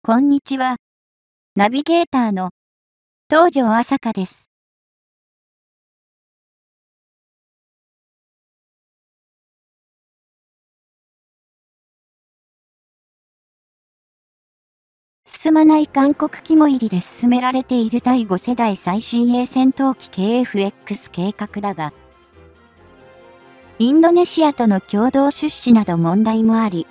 こんにちは。ナビゲーターの東條朝香です。進まない韓国肝入りで進められている第5世代最新鋭戦闘機 KF-X 計画だが、インドネシアとの共同出資など問題もあり、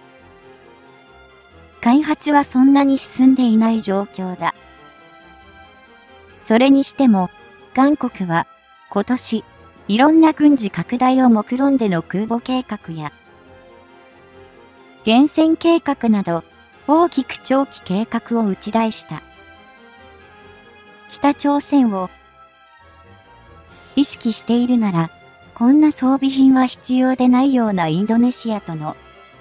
開発はそんなに進んでいない状況だ。それにしても、韓国は今年、いろんな軍事拡大を目論んでの空母計画や、原潜計画など、大きく長期計画を打ち出した。北朝鮮を意識しているなら、こんな装備品は必要でないようなインドネシアとの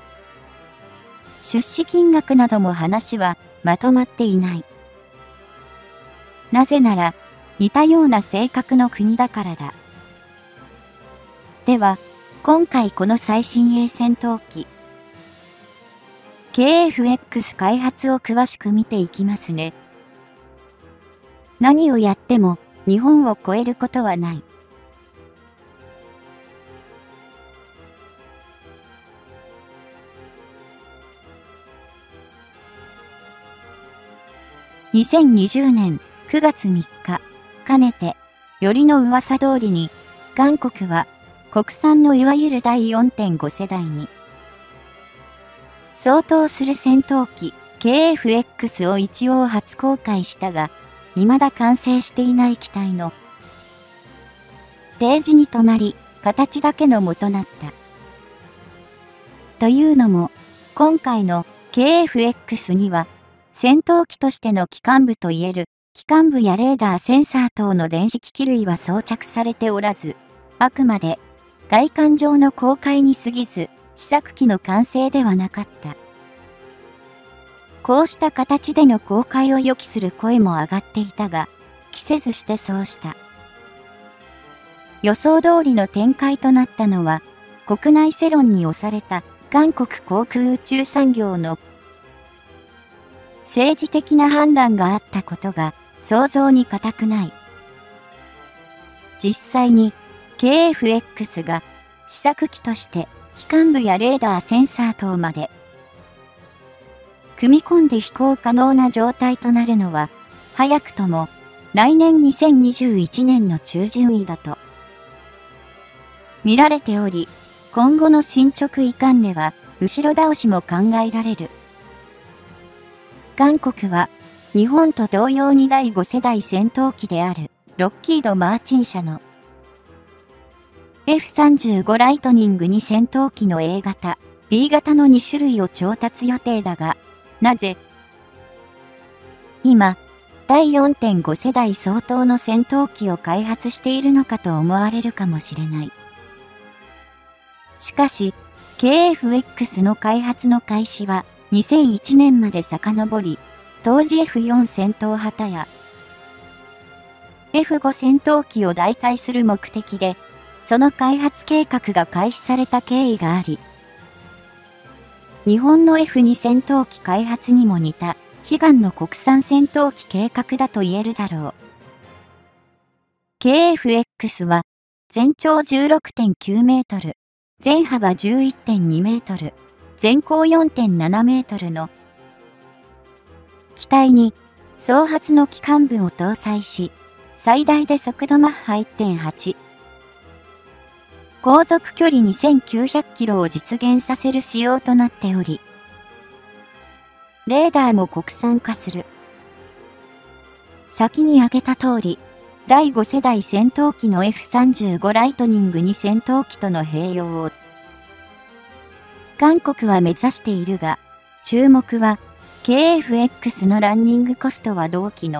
出資金額なども話はまとまっていない。なぜなら、似たような性格の国だからだ。では、今回この最新鋭戦闘機、KF-X 開発を詳しく見ていきますね。何をやっても日本を超えることはない。2020年9月3日、かねて、よりの噂通りに、韓国は国産のいわゆる第 4.5 世代に、相当する戦闘機 KF-X を一応初公開したが、未だ完成していない機体の提示に止まり、形だけのもとなった。というのも、今回の KF-X には、戦闘機としての機関部といえる、機関部やレーダーセンサー等の電子機器類は装着されておらず、あくまで外観上の公開に過ぎず、試作機の完成ではなかった。こうした形での公開を予期する声も上がっていたが、期せずしてそうした。予想通りの展開となったのは、国内世論に押された韓国航空宇宙産業の政治的な判断があったことが想像に難くない。実際に KF-X が試作機として機関部やレーダーセンサー等まで組み込んで飛行可能な状態となるのは早くとも来年2021年の中旬位だと見られており、今後の進捗いかんでは後ろ倒しも考えられる。韓国は日本と同様に第5世代戦闘機であるロッキード・マーチン社のF-35 ライトニング2戦闘機の A 型、B 型の2種類を調達予定だが、なぜ今、第 4.5 世代相当の戦闘機を開発しているのかと思われるかもしれない。しかし、KF-X の開発の開始は2001年まで遡り、当時 F4 戦闘旗や F5 戦闘機を代替する目的で、その開発計画が開始された経緯があり、日本の F2 戦闘機開発にも似た悲願の国産戦闘機計画だと言えるだろう。KF-X は全長 16.9 メートル、全幅 11.2 メートル、全高 4.7 メートルの機体に双発の機関部を搭載し、最大で速度マッハ 1.8、航続距離2900キロを実現させる仕様となっており、レーダーも国産化する。先に挙げた通り、第5世代戦闘機の F-35 ライトニング2戦闘機との併用を、韓国は目指しているが、注目は、KF-X のランニングコストは同機の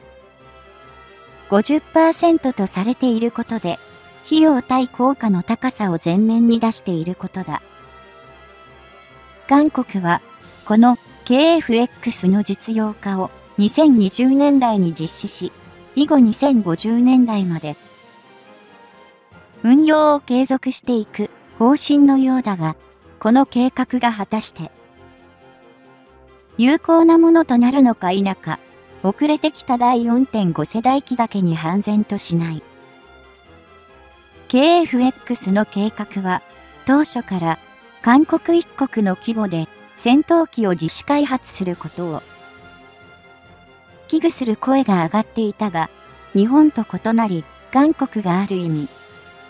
50% とされていることで、費用対効果の高さを前面に出していることだ。韓国は、この KF-X の実用化を2020年代に実施し、以後2050年代まで運用を継続していく方針のようだが、この計画が果たして有効なものとなるのか否か、遅れてきた第 4.5 世代機だけに判然としない。KF-X の計画は、当初から韓国一国の規模で戦闘機を自主開発することを危惧する声が上がっていたが、日本と異なり、韓国がある意味、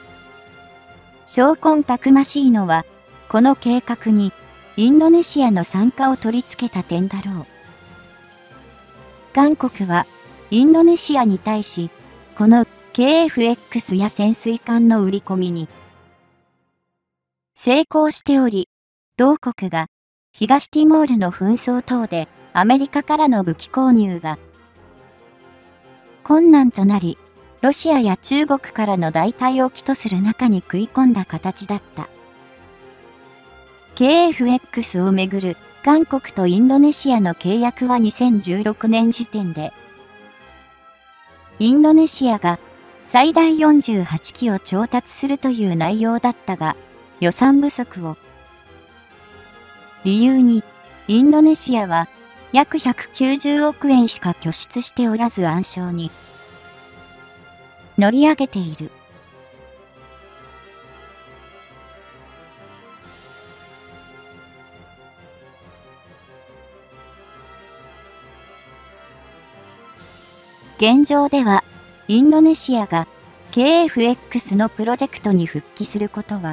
証拠たくましいのは、この計画にインドネシアの参加を取り付けた点だろう。韓国はインドネシアに対し、この KF-X や潜水艦の売り込みに成功しており、同国が東ティモールの紛争等でアメリカからの武器購入が困難となり、ロシアや中国からの代替を期とする中に食い込んだ形だった。KF-X をめぐる韓国とインドネシアの契約は2016年時点で、インドネシアが最大48機を調達するという内容だったが、予算不足を理由に、インドネシアは約190億円しか拠出しておらず暗礁に乗り上げている。現状では、インドネシアが KF-X のプロジェクトに復帰することは、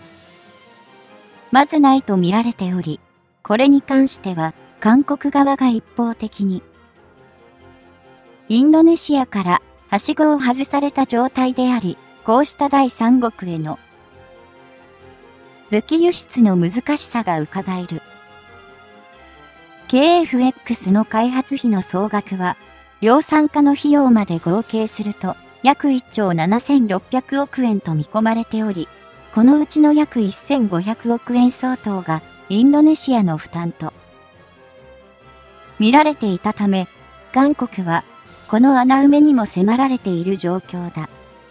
まずないと見られており、これに関しては、韓国側が一方的に、インドネシアからはしごを外された状態であり、こうした第三国への武器輸出の難しさがうかがえる。KF-X の開発費の総額は、量産化の費用まで合計すると約1兆7600億円と見込まれており、このうちの約1500億円相当がインドネシアの負担と見られていたため、韓国はこの穴埋めにも迫られている状況だ。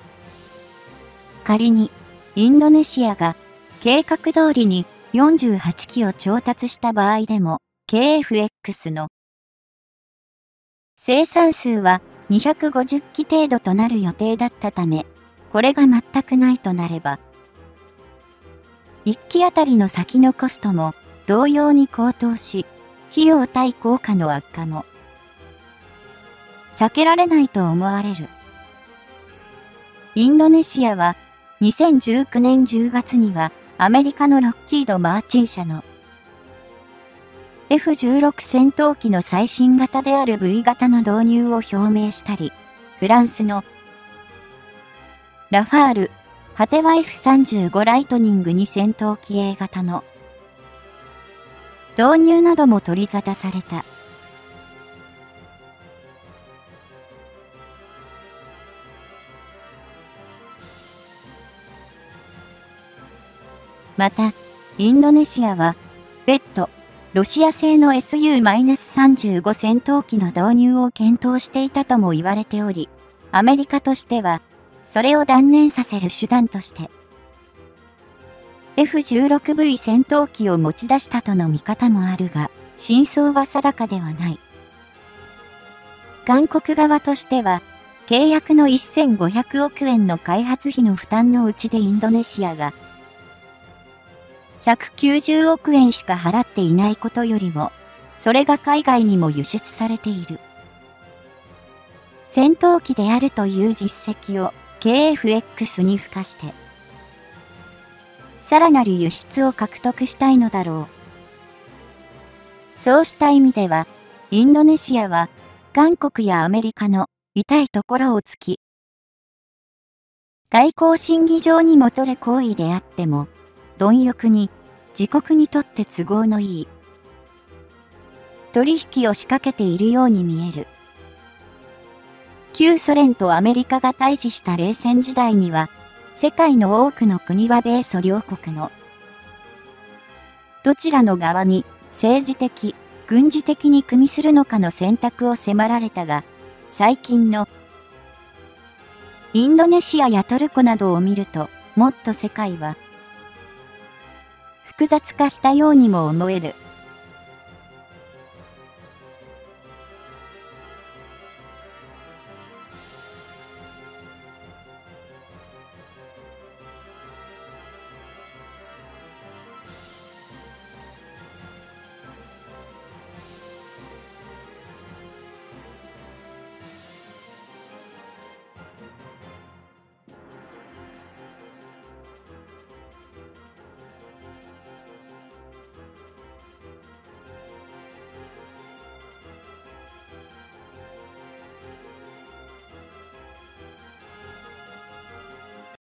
仮にインドネシアが計画通りに48機を調達した場合でも KF-X の生産数は250機程度となる予定だったため、これが全くないとなれば、1機あたりの先のコストも同様に高騰し、費用対効果の悪化も避けられないと思われる。インドネシアは2019年10月にはアメリカのロッキード・マーチン社のF-16 戦闘機の最新型である V 型の導入を表明したり、フランスのラファール、ハテワ F-35 ライトニング2戦闘機 A 型の導入なども取り沙汰された。また、インドネシアは、別途、ロシア製の Su-35 戦闘機の導入を検討していたとも言われており、アメリカとしては、それを断念させる手段として、F-16V 戦闘機を持ち出したとの見方もあるが、真相は定かではない。韓国側としては、契約の1500億円の開発費の負担のうちでインドネシアが、190億円しか払っていないことよりも、それが海外にも輸出されている。戦闘機であるという実績を KF-X に付加して、さらなる輸出を獲得したいのだろう。そうした意味では、インドネシアは、韓国やアメリカの痛いところを突き、外交審議上にも取れ行為であっても、貪欲に自国にとって都合のいい取引を仕掛けているように見える。旧ソ連とアメリカが対峙した冷戦時代には、世界の多くの国は米ソ両国のどちらの側に政治的、軍事的に組みするのかの選択を迫られたが、最近のインドネシアやトルコなどを見ると、もっと世界は複雑化したようにも思える。